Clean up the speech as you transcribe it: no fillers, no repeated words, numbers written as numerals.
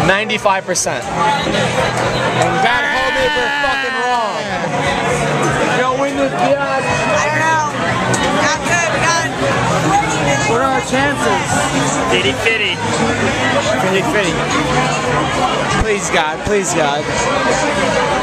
95%. And God hold me if we're fucking wrong. Yo, win this bitch. I don't know. Not good. We got 20 minutes. What are our chances? Fitty fitty. Fitty fitty. Please God, please God.